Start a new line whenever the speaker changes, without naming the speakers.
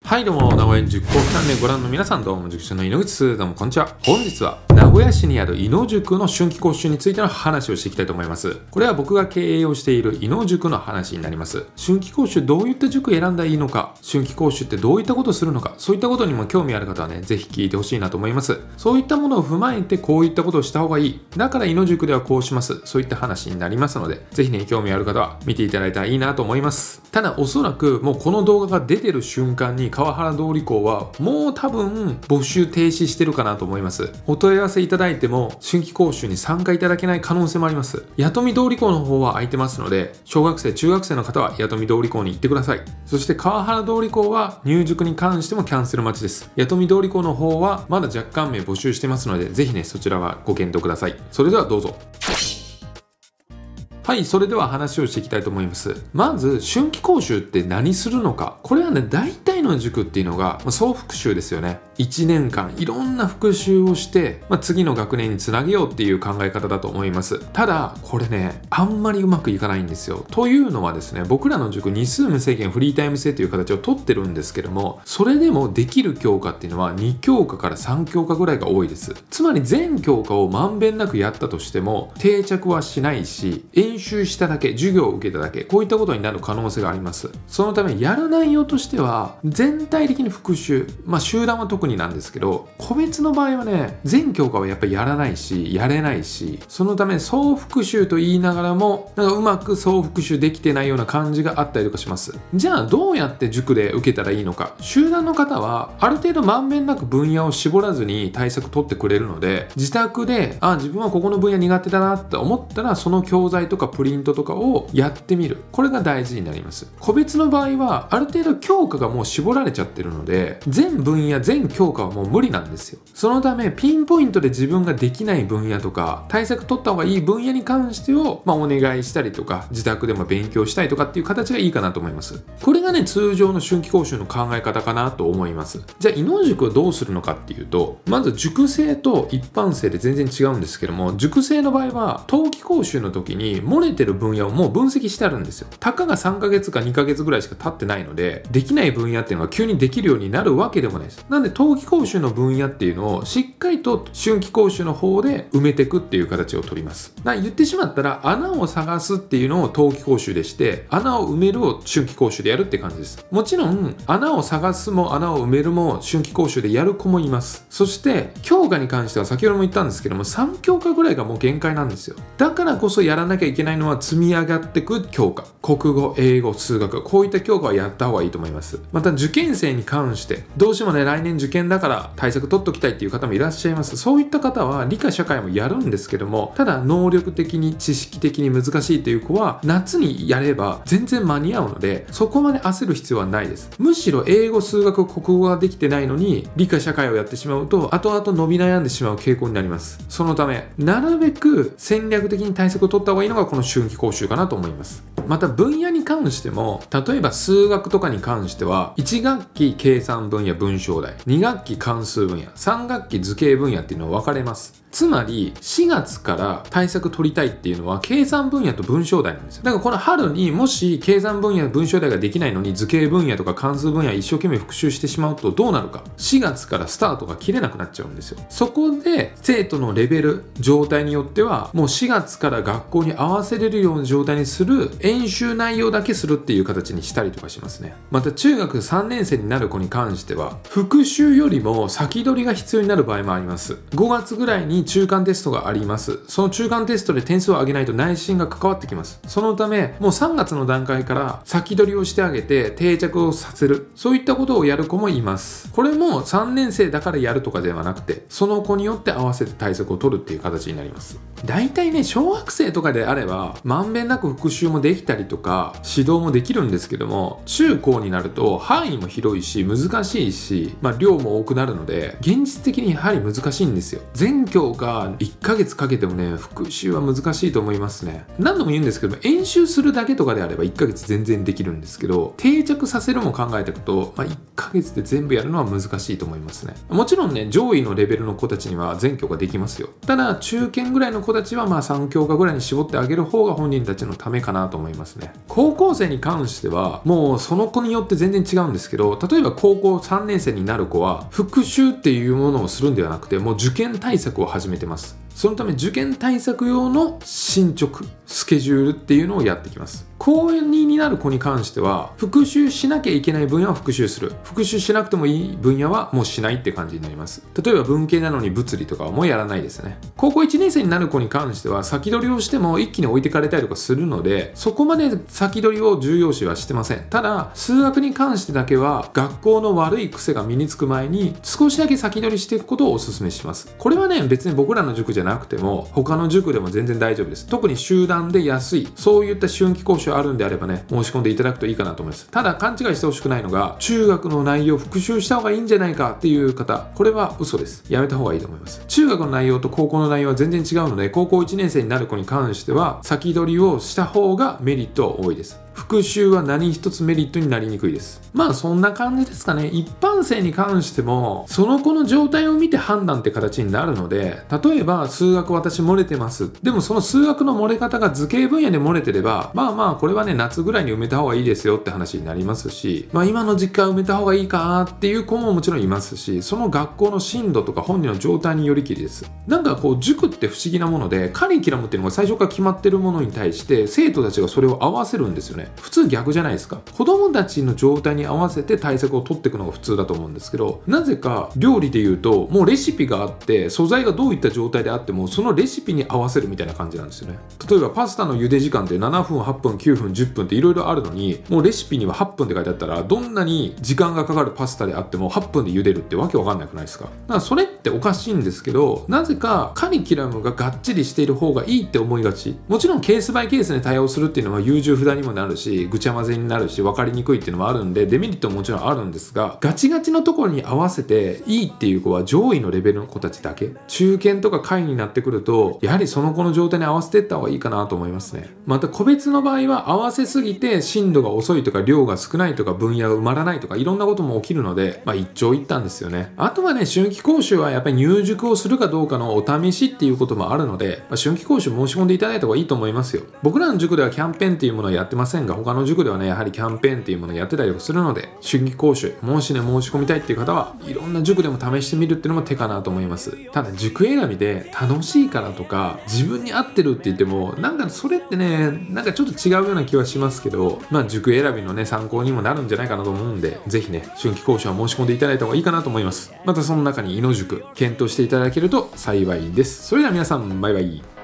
はいどうも、名古屋塾講チャンネルご覧の皆さん、どうも塾長の井ノ口です。どうもこんにちは。本日は名古屋市にある井野塾の春季講習についての話をしていきたいと思います。これは僕が経営をしている井野塾の話になります。春季講習どういった塾を選んだらいいのか、春季講習ってどういったことをするのか、そういったことにも興味ある方はね、ぜひ聞いてほしいなと思います。そういったものを踏まえてこういったことをした方がいい。だから井野塾ではこうします。そういった話になりますので、ぜひね、興味ある方は見ていただいたらいいなと思います。ただおそらくもうこの動画が出てる瞬間に川原通り校はもう多分募集停止してるかなと思います。お問い合わせいただいても春季講習に参加いただけない可能性もあります。弥富通り校の方は空いてますので、小学生中学生の方は弥富通り校に行ってください。そして川原通り校は入塾に関してもキャンセル待ちです。弥富通り校の方はまだ若干名募集してますので、ぜひねそちらはご検討ください。それではどうぞ。はい、それでは話をしていきたいと思います。まず、春季講習って何するのか。これはね、大体の塾っていうのが、総復習ですよね。1年間いろんな復習をして、次の学年につなげようっていう考え方だと思います。ただ、これね、あんまりうまくいかないんですよ。というのはですね、僕らの塾、日数無制限フリータイム制という形をとってるんですけども、それでもできる教科っていうのは2教科から3教科ぐらいが多いです。つまり全教科をまんべんなくやったとしても、定着はしないし、演習しただけ、授業を受けただけ、こういったことになる可能性があります。そのためやる内容としては全体的に復習、集団は特になんですけど、個別の場合はね、全教科はやっぱりやらないしやれないし、そのため総復習と言いながらもうまく総復習できてないような感じがあったりとかします。じゃあどうやって塾で受けたらいいのか。集団の方はある程度まんべんなく分野を絞らずに対策取ってくれるので、自宅で自分はここの分野苦手だなって思ったら、その教材とかプリントとかをやってみる。これが大事になります。個別の場合はある程度教科がもう絞られちゃってるので、全分野全教科はもう無理なんですよ。そのためピンポイントで自分ができない分野とか対策取った方がいい分野に関してをお願いしたりとか、自宅でも勉強したりとかっていう形がいいかなと思います。これがね、通常の春季講習の考え方かなと思います。じゃあ井野塾はどうするのかっていうと、まず塾生と一般生で全然違うんですけども、塾生の場合は冬季講習の時に漏れてる分野をもう分析してあるんですよ。たかが3ヶ月か2ヶ月ぐらいしか経ってないので、できない分野っていうのが急にできるようになるわけでもないです。なんで冬季講習の分野っていうのをしっかりと春季講習の方で埋めていくっていう形を取ります。言ってしまったら穴を探すっていうのを冬季講習でして、穴を埋めるを春季講習でやるって感じです。もちろん穴を探すも穴を埋めるも春季講習でやる子もいます。そして教科に関しては先ほども言ったんですけども、3教科ぐらいがもう限界なんですよ。だからこそやらなきゃいけないのは積み上がっていく教科、国語、英語、数学、こういった教科はやった方がいいと思います。また受験生に関してどうしてもね、来年受験だから対策取っときたいっていう方もいらっしゃいます。そういった方は理科社会もやるんですけども、ただ能力的に知識的に難しいという子は夏にやれば全然間に合うので、そこまで焦る必要はないです。むしろ英語、数学、国語ができてないのに理科社会をやってしまうと後々伸び悩んでしまう傾向になります。そのためなるべく戦略的に対策を取った方がいいのがこの春季講習かなと思います。また分野に関しても、例えば数学とかに関しては1学期計算分野文章題、2学期関数分野、3学期図形分野っていうのは分かれます。つまり4月から対策取りたいっていうのは計算分野と文章題なんですよ。だからこの春にもし計算分野文章題ができないのに図形分野とか関数分野一生懸命復習してしまうとどうなるか。4月からスタートが切れなくなっちゃうんですよ。そこで生徒のレベル、状態によってはもう4月から学校に合わせれるような状態にする演習内容だけするっていう形にしたりとかしますね。また中学3年生になる子に関しては復習よりも先取りが必要になる場合もあります。5月ぐらいに中間テストがあります。その中間テストで点数を上げないと内申が関わってきます。そのためもう3月の段階から先取りをしてあげて定着をさせる、そういったことをやる子もいます。これも3年生だからやるとかではなくて、その子によって合わせて対策を取るっていう形になります。だいたいね、小学生とかであればまんべんなく復習もできたりとか指導もできるんですけども、中高になると範囲も広いし難しいし、量も多くなるので現実的にやはり難しいんですよ。全教秒か1ヶ月かけてもね、復習は難しいと思いますね。何度も言うんですけども、演習するだけとかであれば1ヶ月全然できるんですけど、定着させるも考えていくと、1ヶ月で全部やるのは難しいと思いますね。もちろんね、上位のレベルの子たちには全教科できますよ。ただ、中堅ぐらいの子たちは3教科ぐらいに絞ってあげる方が本人たちのためかなと思いますね。高校生に関しては、もうその子によって全然違うんですけど、例えば高校3年生になる子は、復習っていうものをするんではなくて、もう受験対策を始めてます。そのため受験対策用の進捗、スケジュールっていうのをやってきます。高2になる子に関しては、復習しなきゃいけない分野は復習する。復習しなくてもいい分野はもうしないって感じになります。例えば文系なのに物理とかはもうやらないですね。高校1年生になる子に関しては、先取りをしても一気に置いてかれたりとかするので、そこまで先取りを重要視はしてません。ただ、数学に関してだけは、学校の悪い癖が身につく前に、少しだけ先取りしていくことをお勧めします。これはね、別に僕らの塾じゃなくても、他の塾でも全然大丈夫です。特に集団で安い、そういった春季講習あるんであればね、申し込んでいただくといいかなと思います。ただ、勘違いしてほしくないのが、中学の内容復習した方がいいんじゃないかっていう方、これは嘘です。やめた方がいいと思います。中学の内容と高校の内容は全然違うので、高校1年生になる子に関しては、先取りをした方がメリットは多いです。復習は何一つメリットになりにくいです。そんな感じですかね。一般生に関しても、その子の状態を見て判断って形になるので、例えば数学私漏れてます。でもその数学の漏れ方が図形分野で漏れてれば、これはね、夏ぐらいに埋めた方がいいですよって話になりますし、今の実家埋めた方がいいかっていう子ももちろんいますし、その学校の進度とか本人の状態によりきりです。塾って不思議なもので、カリキュラムっていうのが最初から決まってるものに対して、生徒たちがそれを合わせるんですよね。普通逆じゃないですか。子供たちの状態に合わせて対策を取っていくのが普通だと思うんですけど、なぜか料理で言うともうレシピがあって、素材がどういった状態であってもそのレシピに合わせるみたいな感じなんですよね。例えばパスタの茹で時間って7分、8分、9分、10分っていろいろあるのに、もうレシピには8分って書いてあったら、どんなに時間がかかるパスタであっても8分で茹でるってわけわかんなくないですか。だからそれっておかしいんですけど、なぜかカリキュラムががっちりしている方がいいって思いがち。もちろんケースバイケースに対応するっていうのは優柔不断にもなるし、ぐちゃ混ぜになるし、分かりにくいっていうのもあるんで、デメリットももちろんあるんですが、ガチガチのところに合わせていいっていう子は上位のレベルの子たちだけ。中堅とか下位になってくると、やはりその子の状態に合わせていった方がいいかなと思いますね。また個別の場合は合わせすぎて進度が遅いとか量が少ないとか分野が埋まらないとかいろんなことも起きるので、一長一短ですよね。あとはね、春季講習はやっぱり入塾をするかどうかのお試しっていうこともあるので、春季講習申し込んでいただいた方がいいと思いますよ。僕らの塾ではキャンペーンっていうものをやってませんが、他の塾ではね、やはりキャンペーンっていうものをやってたりするので、春季講習申し込みたいっていう方はいろんな塾でも試してみるっていうのも手かなと思います。ただ塾選びで楽しいからとか自分に合ってるって言っても、それってね、ちょっと違うような気はしますけど、塾選びのね参考にもなるんじゃないかなと思うんで、ぜひね、春季講習は申し込んでいただいた方がいいかなと思います。またその中に猪塾検討していただけると幸いです。それでは皆さん、バイバイ。